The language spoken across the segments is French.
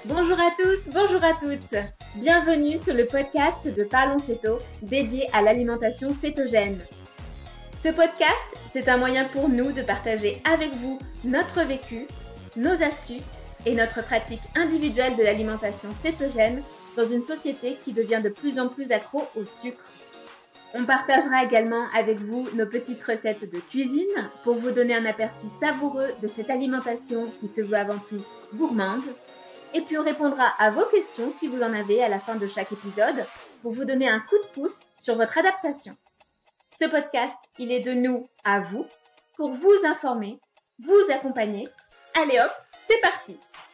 Bonjour à tous, bonjour à toutes. Bienvenue sur le podcast de Parlons Céto, dédié à l'alimentation cétogène. Ce podcast, c'est un moyen pour nous de partager avec vous notre vécu, nos astuces et notre pratique individuelle de l'alimentation cétogène dans une société qui devient de plus en plus accro au sucre. On partagera également avec vous nos petites recettes de cuisine pour vous donner un aperçu savoureux de cette alimentation qui se veut avant tout gourmande. Et puis on répondra à vos questions si vous en avez à la fin de chaque épisode pour vous donner un coup de pouce sur votre adaptation. Ce podcast, il est de nous à vous pour vous informer, vous accompagner. Allez hop, c'est parti!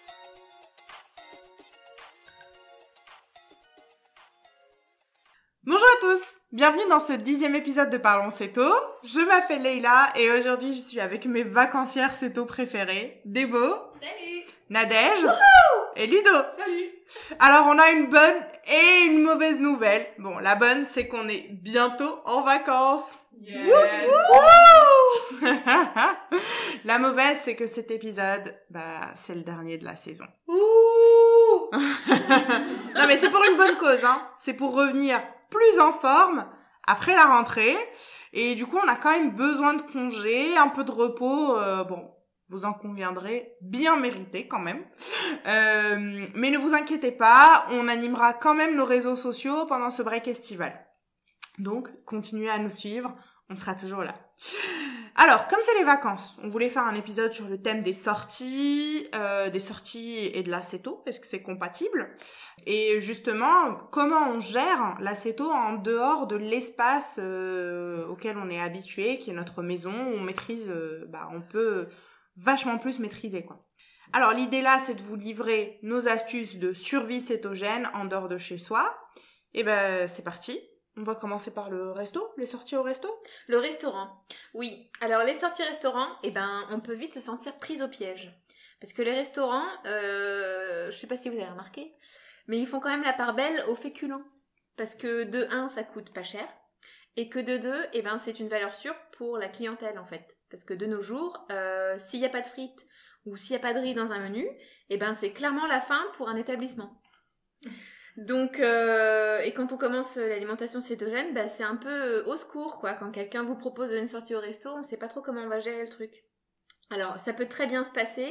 Bonjour à tous, bienvenue dans ce 10e épisode de Parlons Céto. Je m'appelle Leïla et aujourd'hui je suis avec mes vacancières céto préférées, Débo. Salut. Nadège. Wouhou. Et Ludo. Salut. Alors on a une bonne et une mauvaise nouvelle. Bon, la bonne c'est qu'on est bientôt en vacances. Yes. Wouhou. La mauvaise c'est que cet épisode, c'est le dernier de la saison. Ouh. Non mais c'est pour une bonne cause, hein. C'est pour revenir plus en forme après la rentrée. Et du coup, on a quand même besoin de congés, un peu de repos. Vous en conviendrez, bien mérité quand même. Mais ne vous inquiétez pas, on animera quand même nos réseaux sociaux pendant ce break estival. Donc, continuez à nous suivre, on sera toujours là. Alors, comme c'est les vacances, on voulait faire un épisode sur le thème des sorties et de l'acéto, est-ce que c'est compatible? Et justement, comment on gère l'acéto en dehors de l'espace auquel on est habitué, qui est notre maison, où on maîtrise, on peut vachement plus maîtriser, quoi. Alors, l'idée là, c'est de vous livrer nos astuces de survie cétogène en dehors de chez soi. Et c'est parti. On va commencer par le resto, les sorties au resto. Le restaurant. Oui. Alors, les sorties restaurants, on peut vite se sentir prise au piège. Parce que les restaurants, je sais pas si vous avez remarqué, mais ils font quand même la part belle aux féculents. Parce que de 1, ça coûte pas cher. Et que de 2, c'est une valeur sûre pour la clientèle, en fait. Parce que de nos jours, s'il n'y a pas de frites ou s'il n'y a pas de riz dans un menu, c'est clairement la fin pour un établissement. Donc, et quand on commence l'alimentation cétogène, c'est un peu au secours, quoi. Quand quelqu'un vous propose une sortie au resto, on sait pas trop comment on va gérer le truc. Alors, ça peut très bien se passer.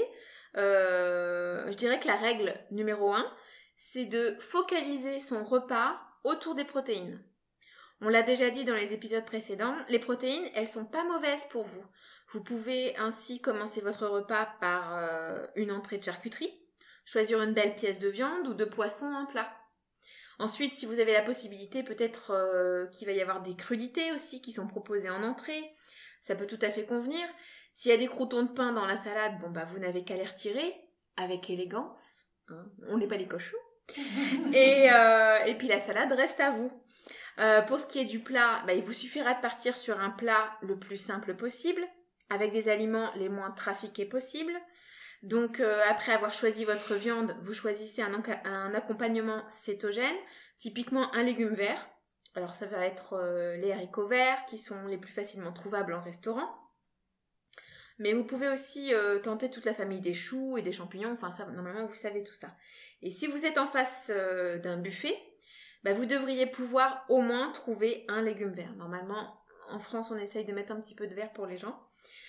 Je dirais que la règle numéro 1, c'est de focaliser son repas autour des protéines. On l'a déjà dit dans les épisodes précédents, les protéines, elles sont pas mauvaises pour vous. Vous pouvez ainsi commencer votre repas par une entrée de charcuterie, choisir une belle pièce de viande ou de poisson en plat. Ensuite, si vous avez la possibilité, peut-être qu'il va y avoir des crudités aussi qui sont proposées en entrée. Ça peut tout à fait convenir. S'il y a des croûtons de pain dans la salade, vous n'avez qu'à les retirer avec élégance. Hein, on n'est pas des cochons. Et puis la salade reste à vous. Pour ce qui est du plat, il vous suffira de partir sur un plat le plus simple possible, avec des aliments les moins trafiqués possibles. Donc, après avoir choisi votre viande, vous choisissez un accompagnement cétogène, typiquement un légume vert. Alors, ça va être les haricots verts, qui sont les plus facilement trouvables en restaurant. Mais vous pouvez aussi tenter toute la famille des choux et des champignons. Enfin, ça, normalement, vous savez tout ça. Et si vous êtes en face d'un buffet, vous devriez pouvoir au moins trouver un légume vert. Normalement, en France, on essaye de mettre un petit peu de vert pour les gens.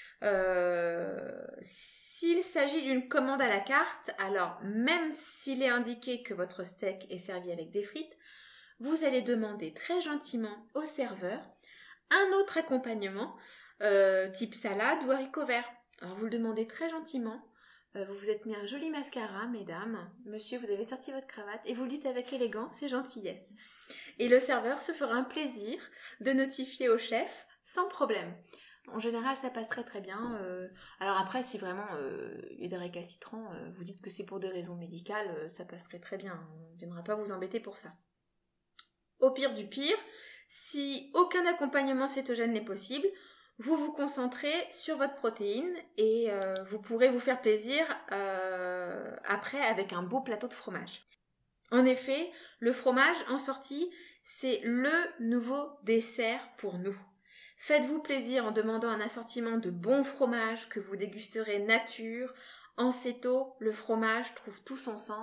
S'il s'agit d'une commande à la carte, alors même s'il est indiqué que votre steak est servi avec des frites, vous allez demander très gentiment au serveur un autre accompagnement, type salade ou haricots verts. Alors vous le demandez très gentiment, vous vous êtes mis un joli mascara, mesdames, monsieur vous avez sorti votre cravate et vous le dites avec élégance et gentillesse. Et le serveur se fera un plaisir de notifier au chef sans problème. En général, ça passe très très bien. Alors après, si vraiment il y a des récalcitrants, vous dites que c'est pour des raisons médicales, ça passerait très bien. On ne viendra pas vous embêter pour ça. Au pire du pire, si aucun accompagnement cétogène n'est possible, vous vous concentrez sur votre protéine et vous pourrez vous faire plaisir après avec un beau plateau de fromage. En effet, le fromage en sortie, c'est le nouveau dessert pour nous. Faites-vous plaisir en demandant un assortiment de bons fromages que vous dégusterez nature. En céto, le fromage trouve tout son sens,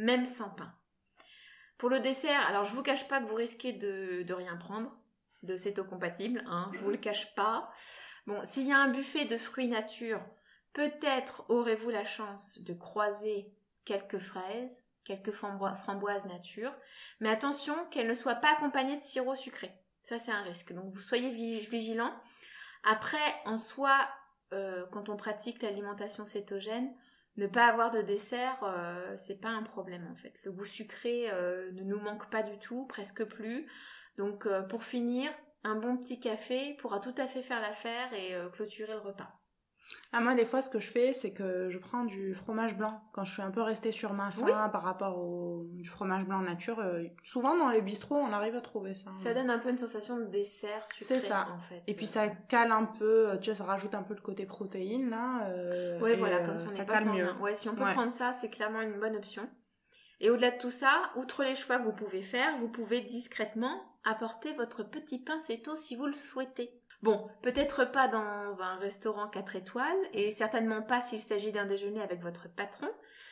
même sans pain. Pour le dessert, alors je vous cache pas que vous risquez de rien prendre, de céto-compatible, je vous le cache pas. Bon, s'il y a un buffet de fruits nature, peut-être aurez-vous la chance de croiser quelques fraises, quelques framboises nature, mais attention qu'elles ne soient pas accompagnées de sirop sucré. Ça, c'est un risque. Donc, vous soyez vigilants. Après, en soi, quand on pratique l'alimentation cétogène, ne pas avoir de dessert, c'est pas un problème en fait. Le goût sucré ne nous manque pas du tout, presque plus. Donc, pour finir, un bon petit café pourra tout à fait faire l'affaire et clôturer le repas. Ah, moi, des fois, ce que je fais, c'est que je prends du fromage blanc. Quand je suis un peu restée sur ma faim par rapport au du fromage blanc nature, souvent dans les bistrots, on arrive à trouver ça. Ça donne un peu une sensation de dessert sucré, c'est ça. En fait. Et puis ça cale un peu, tu vois, ça rajoute un peu le côté protéine, là. Ouais, voilà, comme si on ça n'est pas cale mieux. Ouais, si on peut prendre ça, c'est clairement une bonne option. Et au-delà de tout ça, outre les choix que vous pouvez faire, vous pouvez discrètement apporter votre petit pain céto si vous le souhaitez. Bon, peut-être pas dans un restaurant 4 étoiles, et certainement pas s'il s'agit d'un déjeuner avec votre patron,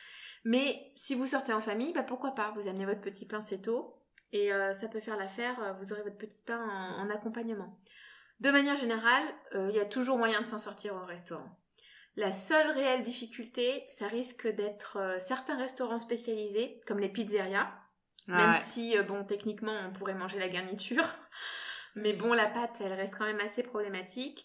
mais si vous sortez en famille, pourquoi pas, vous amenez votre petit pain céto, et ça peut faire l'affaire, vous aurez votre petit pain en accompagnement. De manière générale, il y a toujours moyen de s'en sortir au restaurant. La seule réelle difficulté, ça risque d'être certains restaurants spécialisés, comme les pizzerias, même si, techniquement, on pourrait manger la garniture. Mais bon, la pâte, elle reste quand même assez problématique.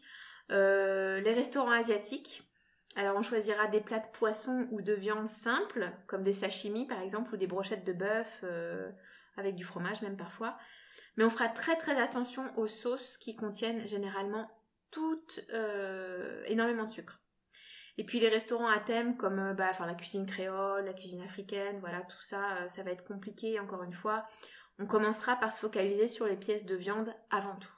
Les restaurants asiatiques, alors on choisira des plats de poisson ou de viande simples, comme des sashimi par exemple, ou des brochettes de bœuf, avec du fromage même parfois. Mais on fera très très attention aux sauces qui contiennent généralement toutes énormément de sucre. Et puis les restaurants à thème comme la cuisine créole, la cuisine africaine, voilà, tout ça, ça va être compliqué encore une fois. On commencera par se focaliser sur les pièces de viande avant tout.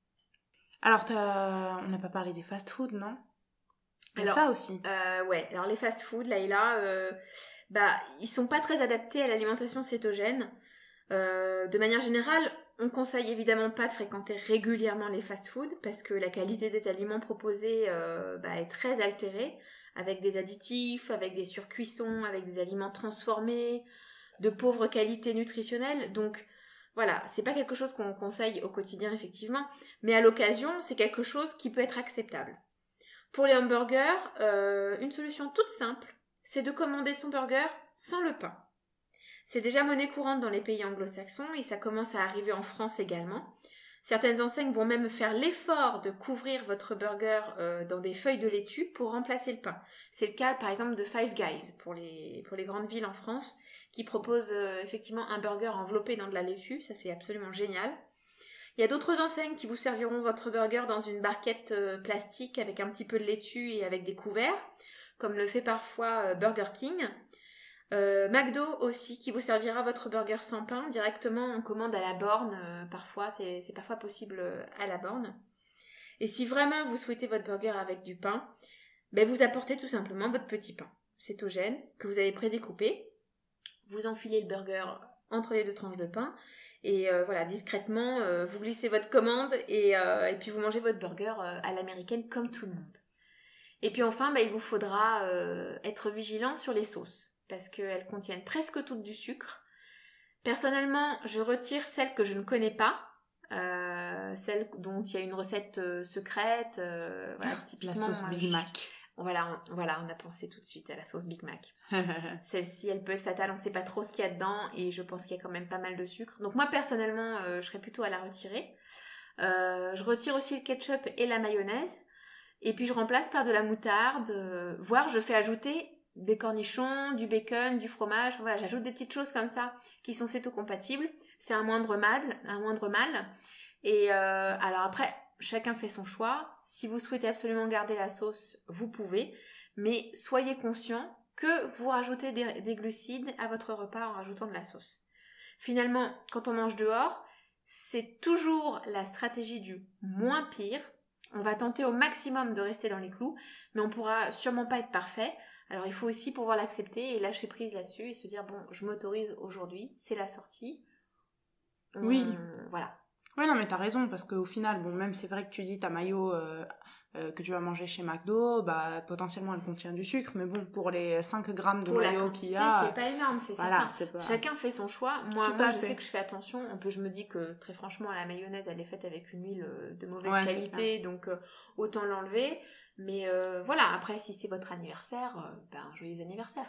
Alors, on n'a pas parlé des fast-food, non? Alors, ça aussi. Ouais, alors les fast-food, ils sont pas très adaptés à l'alimentation cétogène. De manière générale, on conseille évidemment pas de fréquenter régulièrement les fast-food parce que la qualité des aliments proposés est très altérée, avec des additifs, avec des surcuissons, avec des aliments transformés, de pauvre qualité nutritionnelle. Donc voilà, c'est pas quelque chose qu'on conseille au quotidien effectivement, mais à l'occasion, c'est quelque chose qui peut être acceptable. Pour les hamburgers, une solution toute simple, c'est de commander son burger sans le pain. C'est déjà monnaie courante dans les pays anglo-saxons et ça commence à arriver en France également. Certaines enseignes vont même faire l'effort de couvrir votre burger dans des feuilles de laitue pour remplacer le pain. C'est le cas par exemple de Five Guys pour les grandes villes en France qui proposent effectivement un burger enveloppé dans de la laitue, ça c'est absolument génial. Il y a d'autres enseignes qui vous serviront votre burger dans une barquette plastique avec un petit peu de laitue et avec des couverts, comme le fait parfois Burger King. McDo aussi, qui vous servira votre burger sans pain directement en commande à la borne. Parfois, c'est parfois possible à la borne. Et si vraiment vous souhaitez votre burger avec du pain, vous apportez tout simplement votre petit pain cétogène que vous avez prédécoupé. Vous enfilez le burger entre les deux tranches de pain et discrètement, vous glissez votre commande et puis vous mangez votre burger à l'américaine comme tout le monde. Et puis enfin, il vous faudra être vigilant sur les sauces parce qu'elles contiennent presque toutes du sucre. Personnellement, je retire celles que je ne connais pas, celles dont il y a une recette secrète, typiquement. La sauce Big Mac. Voilà, on a pensé tout de suite à la sauce Big Mac. Celle-ci, elle peut être fatale, on ne sait pas trop ce qu'il y a dedans et je pense qu'il y a quand même pas mal de sucre. Donc moi, personnellement, je serais plutôt à la retirer. Je retire aussi le ketchup et la mayonnaise. Et puis je remplace par de la moutarde, voire je fais ajouter des cornichons, du bacon, du fromage. Voilà, j'ajoute des petites choses comme ça qui sont céto-compatibles. C'est un moindre mal. Et alors après, chacun fait son choix. Si vous souhaitez absolument garder la sauce, vous pouvez. Mais soyez conscient que vous rajoutez des glucides à votre repas en rajoutant de la sauce. Finalement, quand on mange dehors, c'est toujours la stratégie du moins pire. On va tenter au maximum de rester dans les clous, mais on pourra sûrement pas être parfait. Alors il faut aussi pouvoir l'accepter et lâcher prise là-dessus et se dire bon, je m'autorise aujourd'hui, c'est la sortie. Oui. Voilà. Ouais, non, mais t'as raison, parce qu'au final, bon, même c'est vrai que tu dis ta mayo que tu vas manger chez McDo, bah, potentiellement elle contient du sucre, mais bon, pour les 5 grammes de pour la mayo quantité, qu'il y a... c'est pas énorme, c'est Voilà, certain. c'est pas... Chacun fait son choix. Moi, Tout à je fait. sais que je fais attention. Je me dis que très franchement, la mayonnaise, elle est faite avec une huile de mauvaise Ouais, c'est qualité, donc autant l'enlever. Mais voilà, après, si c'est votre anniversaire, joyeux anniversaire.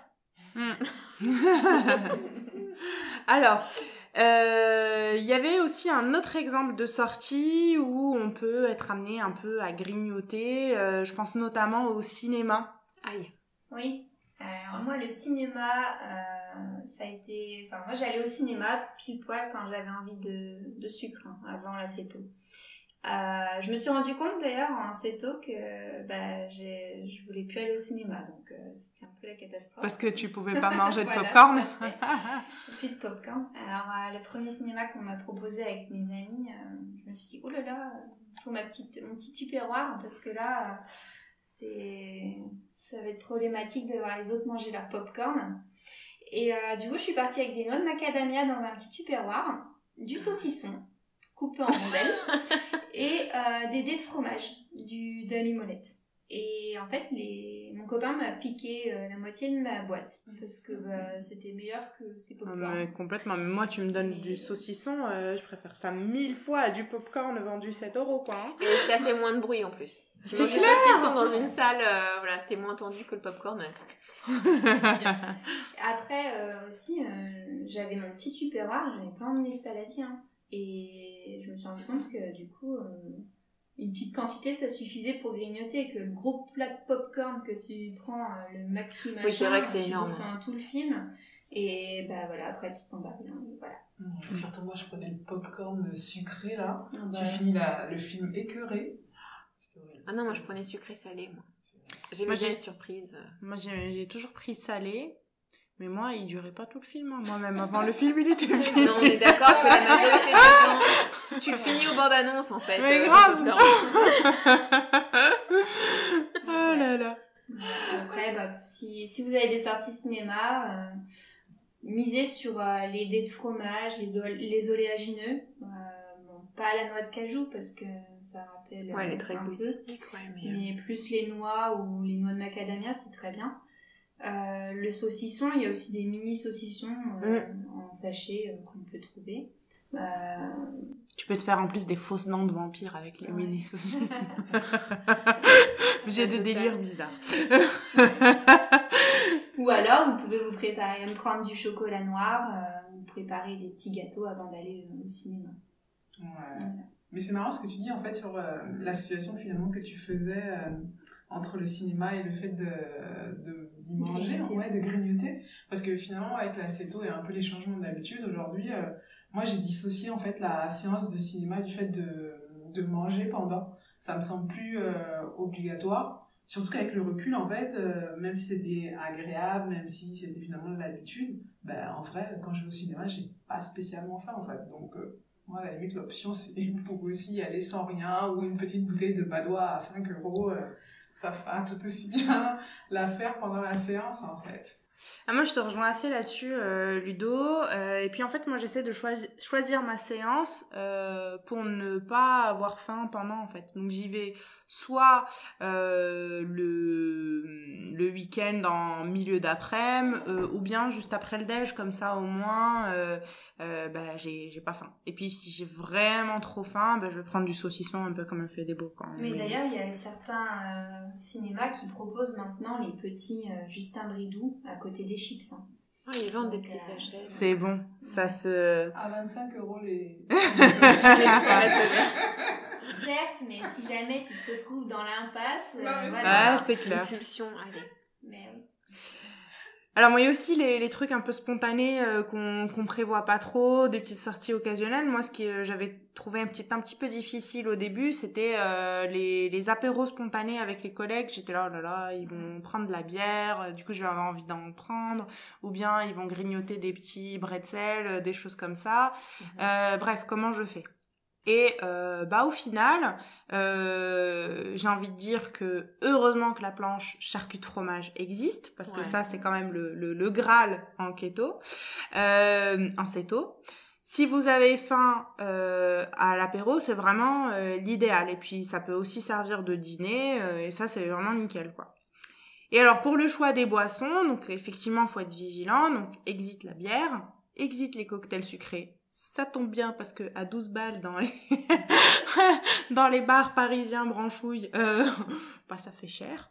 Alors, il y avait aussi un autre exemple de sortie où on peut être amené un peu à grignoter. Je pense notamment au cinéma. Aïe. Oui. Alors moi, le cinéma, ça a été... Enfin, moi, j'allais au cinéma pile poil quand j'avais envie de sucre, hein, avant l'acéto. Je me suis rendu compte d'ailleurs en céto que je voulais plus aller au cinéma, donc c'était un peu la catastrophe. Parce que tu pouvais pas manger de Voilà, popcorn. Plus de popcorn. Alors le premier cinéma qu'on m'a proposé avec mes amis, je me suis dit oh là là, il faut mon petit tupperware parce que là ça va être problématique de voir les autres manger leur popcorn. Et du coup je suis partie avec des noix de macadamia dans un petit tupperware, du saucisson coupé en rondelles et des dés de fromage, de la mimolette. Et en fait, mon copain m'a piqué la moitié de ma boîte parce que c'était meilleur que ses popcorn. Complètement. Mais moi, tu me donnes du saucisson, je préfère ça 1000 fois à du popcorn vendu 7 € quoi. Hein. Et ça fait moins de bruit en plus. Tu C'est manges du clair. saucisson dans une salle, voilà, t'es moins tendu que le popcorn. Après aussi, j'avais mon petit tupperware, j'avais pas emmené le saladier. Hein. Et je me suis rendu compte que du coup, une petite quantité ça suffisait pour grignoter. Que le gros plat de popcorn que tu prends, le maxi machin, oui, c'est vrai que c'est énorme. Tu bouffes tout le film. Et voilà, après tu te sens pas bien. Voilà. Surtout moi, je prenais le popcorn sucré là. Bah, Tu finis le film écœuré. C'était horrible. Ah non, moi je prenais sucré salé, moi. J'aimais bien les surprises. Moi, j'ai toujours pris salé. Mais moi, il durait pas tout le film. Hein. Moi-même, avant le film, il était fini. Non, on est d'accord que la majorité des gens, tu le finis aux bandes annonces en fait. Mais grave. Oh là là. Après, si vous avez des sorties cinéma, misez sur les dés de fromage, les oléagineux. Pas la noix de cajou parce que ça rappelle ouais, elle est très un peu. glucidique, ouais, Mais plus les noix ou les noix de macadamia, c'est très bien. Le saucisson, il y a aussi des mini saucissons en sachet qu'on peut trouver. Tu peux te faire en plus des fausses dents de vampire avec les mini saucissons. J'ai des délires bizarres. Ou alors, vous pouvez vous préparer, prendre du chocolat noir, vous préparer des petits gâteaux avant d'aller au cinéma. Ouais. Voilà. Mais c'est marrant ce que tu dis en fait sur l'association finalement que tu faisais entre le cinéma et le fait d'y manger, de grignoter. Parce que finalement avec l'acéto et un peu les changements d'habitude aujourd'hui, moi j'ai dissocié en fait la séance de cinéma du fait de manger pendant. Ça me semble plus obligatoire. Surtout qu'avec le recul en fait, même si c'était agréable, même si c'était finalement de l'habitude, en vrai quand je vais au cinéma j'ai pas spécialement faim en fait. Donc moi, à la limite, l'option, c'est vous pouvez aussi y aller sans rien ou une petite bouteille de Badois à 5 €. Ça fera tout aussi bien l'affaire pendant la séance, en fait. Ah, moi, je te rejoins assez là-dessus, Ludo. Et puis, en fait, moi, j'essaie de choisir ma séance pour ne pas avoir faim pendant, en fait. Donc, j'y vais soit le week-end en milieu d'après-midi ou bien juste après le déj, comme ça, au moins, j'ai pas faim. Et puis, si j'ai vraiment trop faim, je vais prendre du saucisson un peu comme elle fait des beaux. Mais d'ailleurs, il y a certains cinémas qui proposent maintenant les petits Justin Bridou à côté des chips. Hein. Oh, ils vendent des petits sachets. C'est bon, ça se... À 25 € les... Certes, mais si jamais tu te retrouves dans l'impasse, voilà. C'est clair. Impulsion, allez. Mais oui. Alors moi il y a aussi les trucs un peu spontanés qu'on prévoit pas trop, des petites sorties occasionnelles. Moi ce que j'avais trouvé un petit peu difficile au début, c'était les apéros spontanés avec les collègues. J'étais là, oh là là, ils vont prendre de la bière, du coup je vais avoir envie d'en prendre, ou bien ils vont grignoter des petits bretzels, des choses comme ça. Bref, comment je fais ? Et au final, j'ai envie de dire que heureusement que la planche charcuterie fromage existe, parce que ça c'est quand même le Graal en keto, en céto. Si vous avez faim à l'apéro, c'est vraiment l'idéal. Et puis, ça peut aussi servir de dîner. Et ça, c'est vraiment nickel, quoi. Et alors, pour le choix des boissons, donc effectivement, il faut être vigilant. Donc, exit la bière, exit les cocktails sucrés. Ça tombe bien parce que à 12 balles dans les dans les bars parisiens branchouilles, ça fait cher.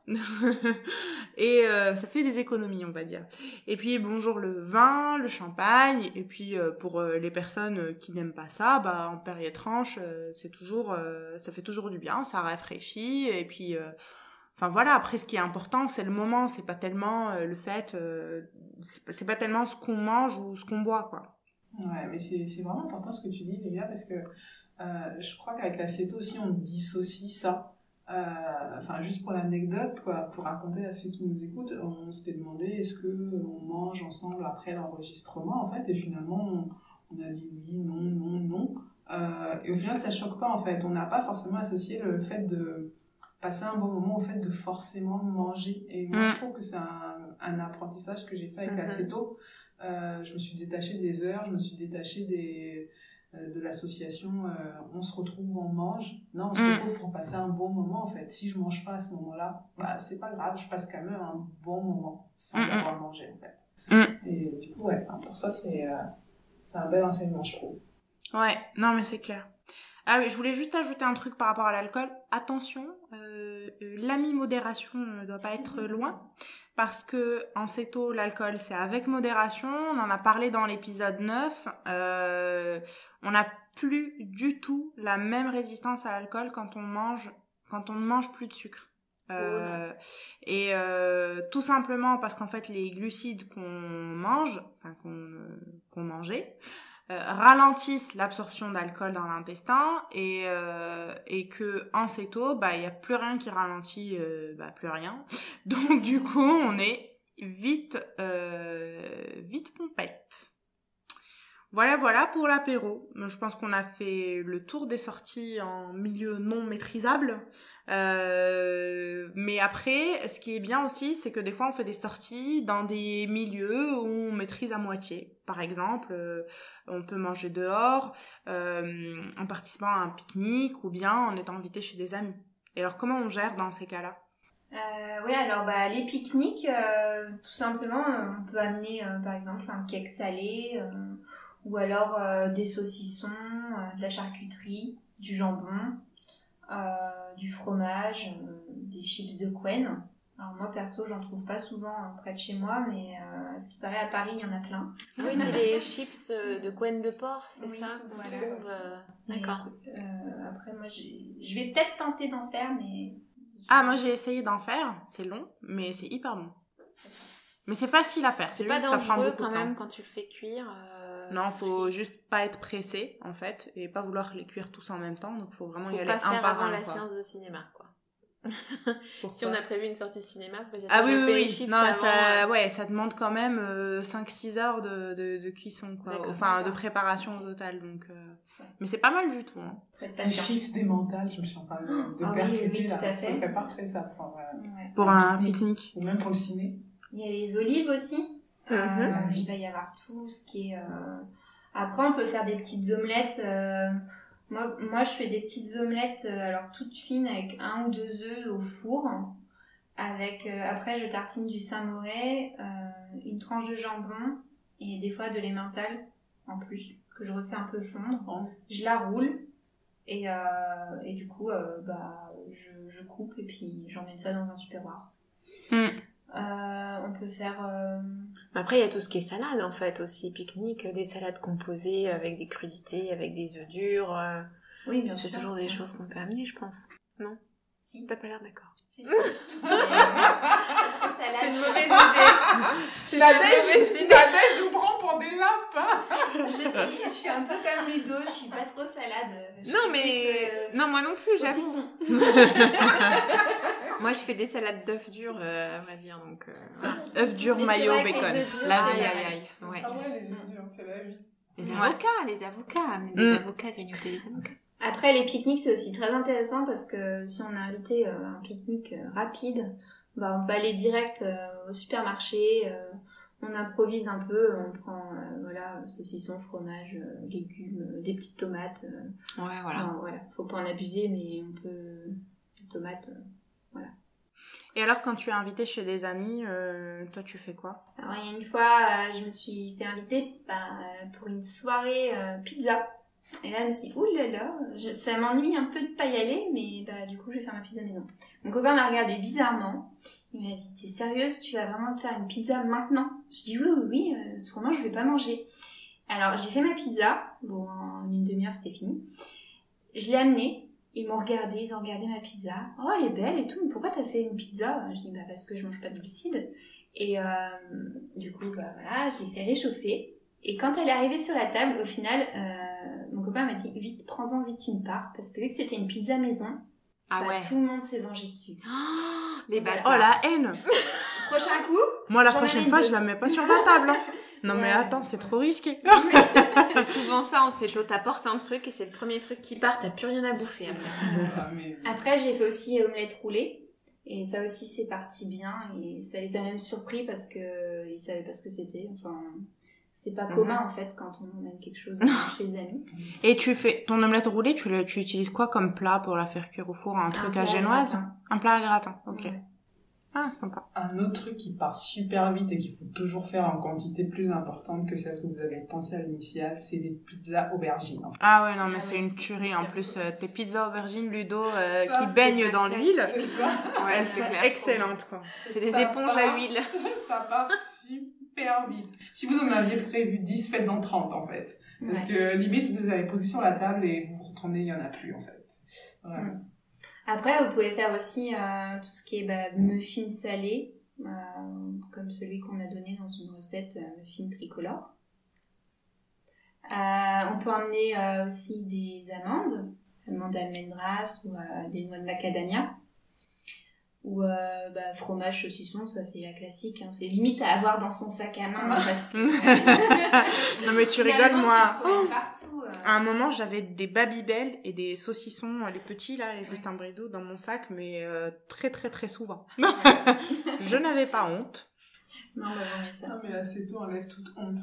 Et ça fait des économies, on va dire. Et puis bonjour le vin, le champagne, et puis pour les personnes qui n'aiment pas ça, en période tranche, c'est toujours ça fait toujours du bien, ça rafraîchit, et puis enfin voilà, après ce qui est important, c'est le moment, c'est pas tellement le fait c'est pas tellement ce qu'on mange ou ce qu'on boit, quoi. Ouais, mais c'est vraiment important ce que tu dis, Léa, parce que je crois qu'avec la céto aussi, on dissocie ça. Enfin, juste pour l'anecdote, quoi, pour raconter à ceux qui nous écoutent, on s'était demandé est-ce qu'on mange ensemble après l'enregistrement, en fait, et finalement, on a dit oui, non. Et au final, ça choque pas, en fait. On n'a pas forcément associé le fait de passer un bon moment au fait de forcément manger. Et moi, je trouve que c'est un apprentissage que j'ai fait avec la céto. Je me suis détachée des heures, je me suis détachée de l'association on se retrouve, on mange. Non, on se retrouve pour passer un bon moment, en fait. Si je mange pas à ce moment-là, c'est pas grave, je passe quand même un bon moment sans avoir mangé, en fait. Et du coup, ouais, pour ça, c'est un bel enseignement, je trouve. Ouais, non, mais c'est clair. Ah oui, je voulais juste ajouter un truc par rapport à l'alcool. Attention, l'ami-modération ne doit pas être loin. Parce que en céto, l'alcool, c'est avec modération. On en a parlé dans l'épisode 9. On n'a plus du tout la même résistance à l'alcool quand on ne mange plus de sucre. Et tout simplement parce qu'en fait, les glucides qu'on mange, enfin qu'on mangeait, ralentissent l'absorption d'alcool dans l'intestin et que en céto, il y a plus rien qui ralentit, plus rien. Donc du coup, on est vite pompette. Voilà pour l'apéro. Je pense qu'on a fait le tour des sorties en milieu non maîtrisable. Mais après, ce qui est bien aussi, c'est que des fois, on fait des sorties dans des milieux où on maîtrise à moitié. Par exemple, on peut manger dehors en participant à un pique-nique ou bien en étant invité chez des amis. Et alors, comment on gère dans ces cas-là ? Oui, alors les pique-niques, tout simplement, on peut amener par exemple un cake salé ou alors des saucissons, de la charcuterie, du jambon, du fromage, des chips de Quen. Alors moi perso, j'en trouve pas souvent près de chez moi, mais à ce qui paraît à Paris, il y en a plein. Oui, c'est les chips de Quen de porc, c'est oui, ça voilà. D'accord. Après, moi, je vais peut-être tenter d'en faire, mais... moi j'ai essayé d'en faire, c'est long, mais c'est hyper bon. Mais c'est facile à faire, c'est pas dangereux quand même quand tu le fais cuire. Non, faut juste pas être pressé en fait et pas vouloir les cuire tous en même temps, donc faut vraiment y aller un par un. Faut pas faire avant la séance de cinéma, quoi. Si on a prévu une sortie de cinéma, faut dire oui. Non, ça demande quand même 5-6 heures de cuisson, quoi. Enfin, de préparation au total, donc mais c'est pas mal du tout, hein. Les chips des mentales, je me suis en train de percuter là. Ça serait parfait ça pour un pique-nique. Ou même pour le ciné. Il y a les olives aussi. Il va y avoir tout ce qui est... Après, on peut faire des petites omelettes. Moi, je fais des petites omelettes alors toutes fines avec 1 ou 2 œufs au four. Avec, après, je tartine du Saint-Mauré, une tranche de jambon et des fois de l'emmental en plus, que je refais un peu fondre. Je la roule et du coup, je coupe et puis j'emmène ça dans un tupperware. On peut faire... Après, il y a tout ce qui est salade, en fait, aussi. Pique-nique, des salades composées avec des crudités, avec des œufs durs. Oui, bien sûr. C'est toujours des choses qu'on peut amener, je pense. Non ? Si. T'as pas l'air d'accord. C'est ça. Salade. C'est une mauvaise idée. Nadège nous prend pour des lapins. Je suis un peu comme Ludo, je suis pas trop salade. Non, mais... Non, moi non plus, j'avoue. Moi, je fais des salades d'œufs durs, on va dire, donc... œufs durs, mayo, bacon. Aïe. Ouais. Ça va, les œufs durs, c'est la vie. Les avocats. Les avocats, grignoter les avocats. Après, les pique-niques, c'est aussi très intéressant parce que si on a invité un pique-nique rapide, on va aller direct au supermarché, On improvise un peu, on prend saucisson, fromage, légumes, des petites tomates. Ouais, voilà. Enfin, voilà. Faut pas en abuser, mais on peut... Les tomates, voilà. Et alors, quand tu es invitée chez des amis, toi, tu fais quoi? Alors, il y a une fois, je me suis fait inviter pour une soirée pizza. Et là, je me suis dit, oulala, ça m'ennuie un peu de pas y aller, mais du coup, je vais faire ma pizza maison. Mon copain m'a regardé bizarrement. Il m'a dit, t'es sérieuse, tu vas vraiment te faire une pizza maintenant? Je dis, oui, autrement, je vais pas manger. Alors, j'ai fait ma pizza. Bon, en une demi-heure, c'était fini. Je l'ai amenée. Ils m'ont regardé, ils ont regardé ma pizza. Oh, elle est belle et tout, mais pourquoi t'as fait une pizza? Je dis, parce que je mange pas de glucides. Et du coup, voilà, je l'ai fait réchauffer. Et quand elle est arrivée sur la table, au final, mon copain m'a dit, vite, prends-en vite une part, parce que vu que c'était une pizza maison, tout le monde s'est vengé dessus. Oh, les bâtards. Oh, la haine. Prochain coup, moi, la prochaine fois, je la mets pas sur la table. Hein. Non, mais attends, c'est trop risqué. C'est souvent ça, t'apportes un truc et c'est le premier truc qui part, t'as plus rien à bouffer après. Après, j'ai fait aussi omelette roulée. Et ça aussi, c'est parti bien. Et ça les a même surpris parce que ils savaient pas ce que c'était. Enfin, c'est pas commun en fait quand on emmène quelque chose chez les amis. Et tu fais ton omelette roulée, tu utilises quoi comme plat pour la faire cuire au four? Un truc à génoise? Un plat à gratin, ok. Ouais. Ah, sympa. Un autre truc qui part super vite et qu'il faut toujours faire en quantité plus importante que celle que vous avez pensé à l'initiale, c'est les pizzas aubergines. En fait. Ah ouais, non, mais c'est une tuerie. En plus, tes pizzas aubergines, Ludo, qui baignent dans l'huile, elles sont excellentes, quoi. C'est des éponges à huile. Ça part super vite. Si vous en aviez prévu 10, faites-en 30, en fait. Parce que, limite, vous allez poser sur la table et vous retournez, il y en a plus, en fait. Vraiment. Après, vous pouvez faire aussi tout ce qui est muffins salés, comme celui qu'on a donné dans une recette muffins tricolore. On peut emmener aussi des amandes almendras ou des noix de macadamia. Ou fromage, saucisson, ça c'est la classique. Hein. C'est limite à avoir dans son sac à main. Non mais tu rigoles, moi. Partout, À un moment, j'avais des Babybel et des saucissons, les petits là, les Justin Brideau dans mon sac, mais très très très souvent. Je n'avais pas honte. Non, vaut mieux ça. Non mais là, c'est tout, enlève toute honte.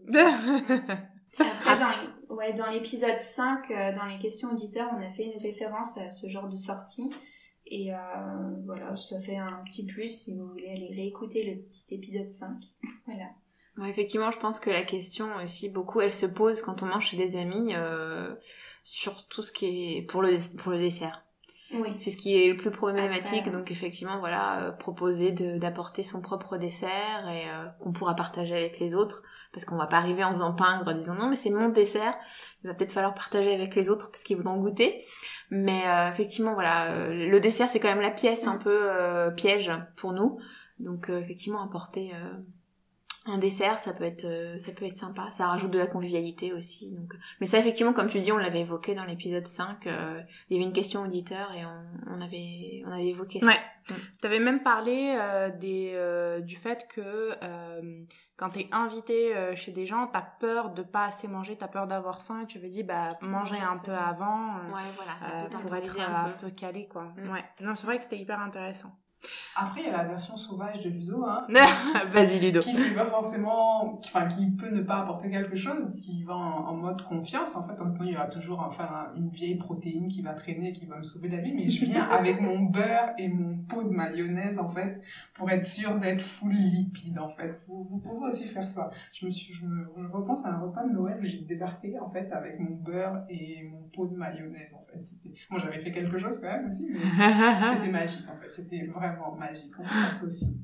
Après, dans l'épisode 5, dans les questions auditeurs, on a fait une référence à ce genre de sortie. Et voilà, ça fait un petit plus si vous voulez aller réécouter le petit épisode 5. Voilà. Ouais, effectivement, je pense que la question aussi, beaucoup, elle se pose quand on mange chez des amis sur tout ce qui est pour le dessert. Oui. C'est ce qui est le plus problématique. Donc effectivement, voilà, proposer d'apporter son propre dessert et qu'on pourra partager avec les autres. Parce qu'on va pas arriver en faisant pingre, disons non mais c'est mon dessert, il va peut-être falloir partager avec les autres parce qu'ils voudront goûter. Mais effectivement voilà, le dessert c'est quand même la pièce un peu piège pour nous. Donc effectivement apporter un dessert ça peut être sympa, ça rajoute de la convivialité aussi. Donc mais ça effectivement comme tu dis on l'avait évoqué dans l'épisode 5, il y avait une question auditeur et on avait évoqué ça. Ouais. T'avais même parlé du fait que quand t'es invité chez des gens, t'as peur de pas assez manger, t'as peur d'avoir faim et tu veux dire manger un peu avant voilà, ça peut pour être un peu calé quoi. Ouais. Non, c'est vrai que c'était hyper intéressant. Après, il y a la version sauvage de Ludo, hein. Vas-y, Ludo. Qui fait pas forcément, qui peut ne pas apporter quelque chose, qui va en mode confiance. En fait, il y aura toujours, une vieille protéine qui va traîner, qui va me sauver la vie, mais je viens avec mon beurre et mon pot de mayonnaise, en fait, pour être sûre d'être full lipide, en fait. Vous pouvez aussi faire ça. Je repense à un repas de Noël où j'ai débarqué, en fait, avec mon beurre et mon pot de mayonnaise, en fait. Moi, j'avais fait quelque chose quand même aussi, mais c'était magique, en fait. C'était vraiment magique, on peut faire ça aussi.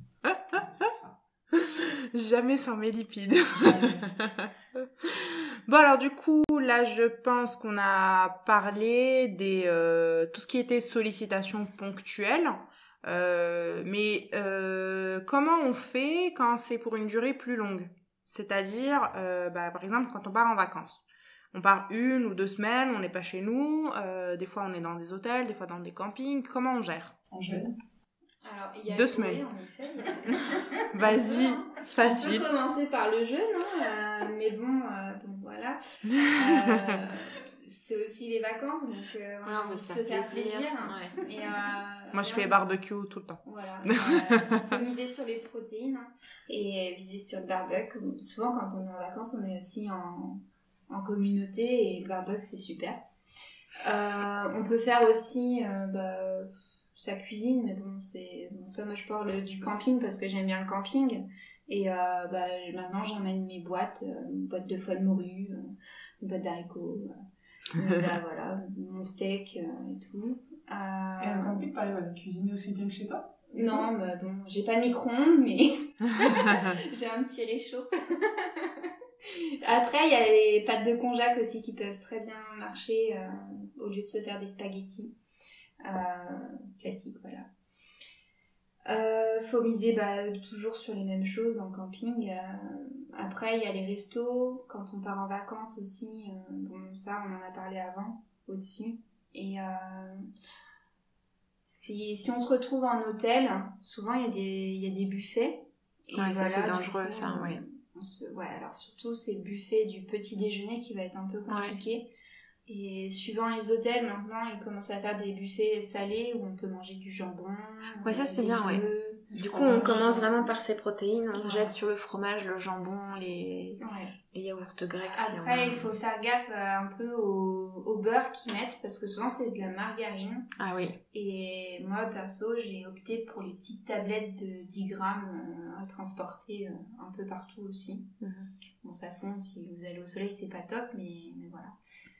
Jamais sans mes lipides. Bon alors du coup là je pense qu'on a parlé des tout ce qui était sollicitations ponctuelles, mais comment on fait quand c'est pour une durée plus longue, c'est-à-dire par exemple quand on part en vacances. On part 1 ou 2 semaines, on n'est pas chez nous, des fois on est dans des hôtels, des fois dans des campings, comment on gère? On gère. Alors, il y a 2 semaines. En effet, Vas-y, facile. On peut commencer par le jeûne, mais bon, voilà. c'est aussi les vacances, donc Voilà, on veut se faire plaisir. Ouais. Et, Moi, je fais barbecue tout le temps. Voilà, on peut miser sur les protéines et viser sur le barbecue. Souvent, quand on est en vacances, on est aussi en communauté et le barbecue, c'est super. On peut faire aussi sa cuisine, mais bon, ça, moi, je parle du camping parce que j'aime bien le camping. Et maintenant, j'emmène mes boîtes, une boîte de foie de morue, une boîte d'haricots, voilà, mon steak et tout. Et un camping, t'arrives à cuisiner aussi bien que chez toi? Non, bah bon, j'ai pas de micro-ondes, mais j'ai un petit réchaud. Après, il y a les pâtes de konjac aussi qui peuvent très bien marcher au lieu de se faire des spaghettis. Classique, voilà. Faut miser toujours sur les mêmes choses en camping. Après, il y a les restos, quand on part en vacances aussi. Ça, on en a parlé avant, au-dessus. Et si on se retrouve en hôtel, souvent il y a des buffets. Et ouais, ça voilà, c'est dangereux, ça, ouais. Alors surtout, c'est le buffet du petit déjeuner qui va être un peu compliqué. Ouais. Et suivant les hôtels, maintenant, ils commencent à faire des buffets salés où on peut manger du jambon. Ouais, ça c'est bien, ouais. Du coup, on commence vraiment par ces protéines, on se jette sur le fromage, le jambon, les yaourts grecs. Après, il faut faire gaffe un peu au beurre qu'ils mettent parce que souvent c'est de la margarine. Ah oui. Et moi, perso, j'ai opté pour les petites tablettes de 10 grammes à transporter un peu partout aussi. Bon, ça fond, si vous allez au soleil, c'est pas top, mais voilà.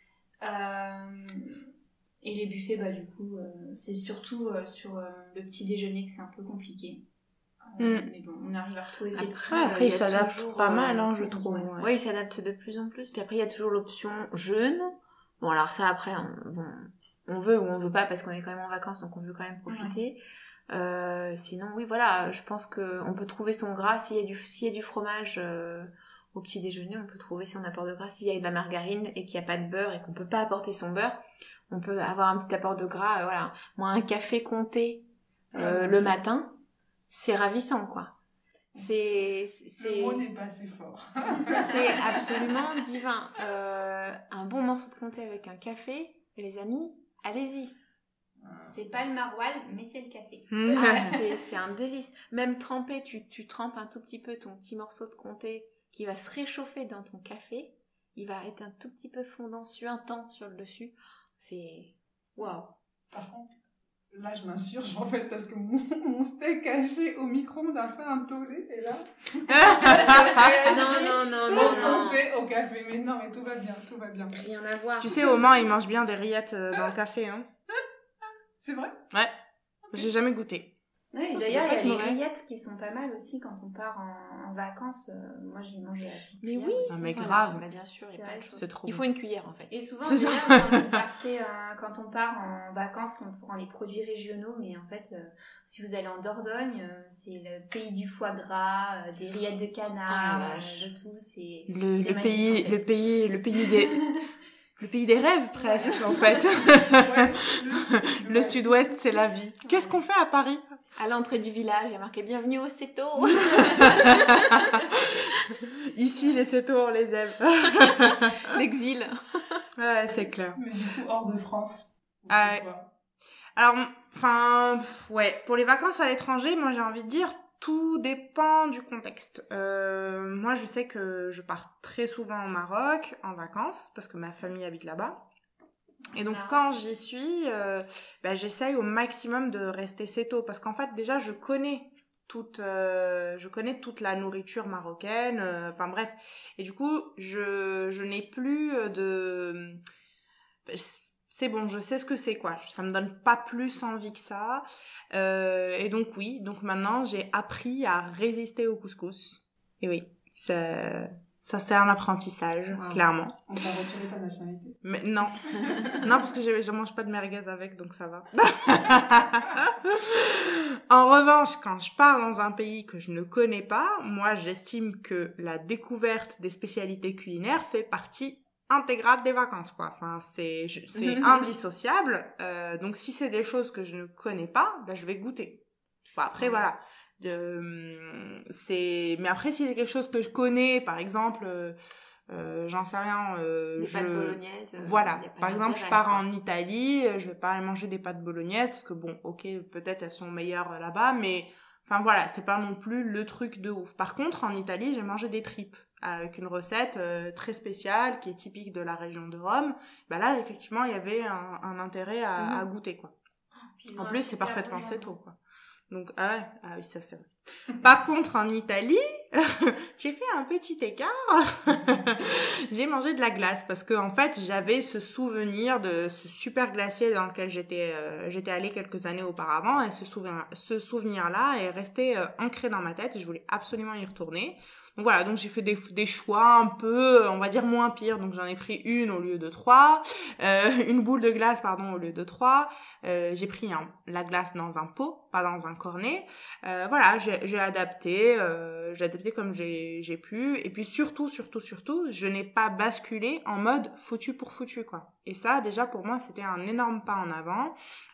Et les buffets, du coup, c'est surtout sur le petit déjeuner que c'est un peu compliqué. Mais bon, on arrive à retrouver ces petits... Après, ils s'adaptent pas mal, je trouve. Ouais. Oui, ils s'adaptent de plus en plus. Puis après, il y a toujours l'option jeûne. Bon, alors ça, après, on veut ou on veut pas parce qu'on est quand même en vacances, donc on veut quand même profiter. Ouais. Sinon, oui, voilà, je pense qu'on peut trouver son gras. S'il y a du fromage... au petit déjeuner, on peut trouver son apport de gras. S'il y a de la margarine et qu'il n'y a pas de beurre et qu'on peut pas apporter son beurre, on peut avoir un petit apport de gras. Voilà. Moi, un café comté le matin, c'est ravissant, quoi. Le mot n'est pas assez fort. C'est absolument divin. Un bon morceau de comté avec un café, les amis, allez-y. C'est pas le maroilles, mais c'est le café. C'est un délice. Même trempé, tu trempes un tout petit peu ton petit morceau de comté qui va se réchauffer dans ton café, il va être un tout petit peu fondant, suintant sur le dessus. C'est... Waouh. Par contre, là je m'insurge en fait parce que mon steak haché au micro-ondes a fait un tollé et là... non. Au café, mais non, mais tout va bien. Rien à voir. Tu sais, au Mans, ils mangent bien des rillettes dans le café, hein. C'est vrai? Ouais. Okay. J'ai jamais goûté. Oui, d'ailleurs, il y a les rillettes qui sont pas mal aussi quand on part en vacances. Moi, je les mange à la petite cuillère. Mais oui, mais grave. Mais bien sûr, il y a plein de choses. Trop il faut une cuillère, en fait. Et souvent, d'ailleurs, quand on part en vacances, on prend les produits régionaux, mais en fait, si vous allez en Dordogne, c'est le pays du foie gras, des rillettes de canard, de tout. C'est magique, le pays des rêves, presque, en fait. Le sud-ouest, c'est la vie. Qu'est-ce qu'on fait à Paris? À l'entrée du village, il y a marqué « Bienvenue au Céto ». Ici, les Cétos, on les aime. L'exil. Ouais, c'est clair. Mais du coup, hors de France. Alors, pour les vacances à l'étranger, moi, j'ai envie de dire, tout dépend du contexte. Moi, je sais que je pars très souvent au Maroc en vacances parce que ma famille habite là-bas. Et donc, quand j'y suis, j'essaye au maximum de rester céto parce qu'en fait, déjà, je connais toute la nourriture marocaine. Bref. Et du coup, je n'ai plus de... C'est bon, je sais ce que c'est, quoi. Ça me donne pas plus envie que ça. Et donc, donc maintenant, j'ai appris à résister au couscous. Et oui, ça c'est un apprentissage, clairement. On t'a retiré ta nationalité? Mais non. Non, parce que je mange pas de merguez avec, donc ça va. En revanche, quand je pars dans un pays que je ne connais pas, moi, j'estime que la découverte des spécialités culinaires fait partie intégrale des vacances, quoi. Enfin, c'est indissociable. Donc, si c'est des choses que je ne connais pas, je vais goûter. Après, voilà. Mais après, si c'est quelque chose que je connais, par exemple, j'en sais rien. Des pâtes bolognaises. Voilà. Par exemple, je pars en Italie, je vais pas aller manger des pâtes bolognaises parce que bon, ok, peut-être elles sont meilleures là-bas, mais enfin voilà, c'est pas non plus le truc de ouf. Par contre, en Italie, j'ai mangé des tripes avec une recette très spéciale qui est typique de la région de Rome. Bah là, effectivement, il y avait un intérêt à goûter, quoi. En plus, c'est parfaitement cetto, quoi. Donc, ah oui, ça, c'est vrai. Par contre, en Italie, j'ai fait un petit écart. J'ai mangé de la glace parce que, en fait, j'avais ce souvenir de ce super glacier dans lequel j'étais allée quelques années auparavant, et ce souvenir-là est resté ancré dans ma tête et je voulais absolument y retourner. Donc voilà, donc j'ai fait des choix un peu, on va dire, moins pires. Donc j'en ai pris une au lieu de 3, une boule de glace, pardon, au lieu de 3. J'ai pris la glace dans un pot, pas dans un cornet. Voilà, j'ai adapté comme j'ai pu. Et puis surtout, je n'ai pas basculé en mode foutu pour foutu, quoi. Et ça, déjà, pour moi, c'était un énorme pas en avant.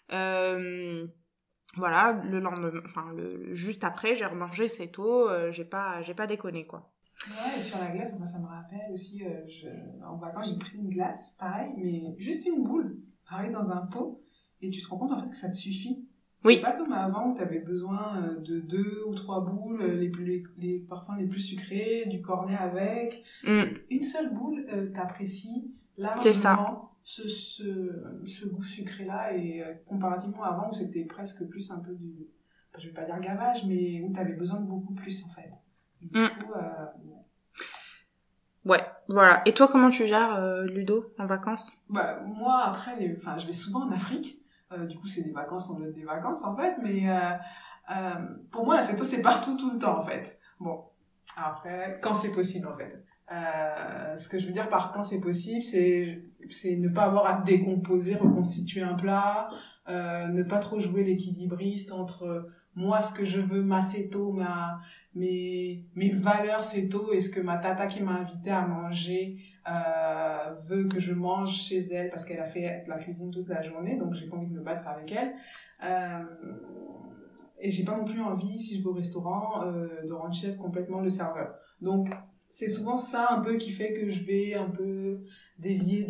Voilà, le lendemain, juste après, j'ai remangé cetto, j'ai pas déconné, quoi. Ouais, et sur la glace, moi, ça me rappelle aussi, en vacances, j'ai pris une glace, pareil, mais juste une boule, pareil, dans un pot, et tu te rends compte, en fait, que ça te suffit. Oui. C'est pas comme avant, où t'avais besoin de 2 ou 3 boules, les parfums les plus sucrés, du cornet avec. Une seule boule, t'apprécies largement. C'est ça. Ce goût sucré-là, et comparativement à avant où c'était presque plus un peu je vais pas dire gavage, mais où t'avais besoin de beaucoup plus, en fait. Du coup, ouais, voilà. Et toi, comment tu gères, Ludo, en vacances? Bah, moi, après, je vais souvent en Afrique. Du coup, c'est des vacances en des vacances, en fait, mais pour moi, la cetto, c'est partout, tout le temps, en fait. Bon, après, quand c'est possible, en fait. Ce que je veux dire par quand c'est possible, c'est ne pas avoir à décomposer, reconstituer un plat, ne pas trop jouer l'équilibriste entre moi, ce que je veux, ma cetto, mes valeurs cetto, et ce que ma tata qui m'a invité à manger veut que je mange chez elle parce qu'elle a fait la cuisine toute la journée, donc j'ai pas envie de me battre avec elle. Et j'ai pas non plus envie, si je vais au restaurant, de rendre chef complètement le serveur. Donc c'est souvent ça un peu qui fait que je vais un peu dévier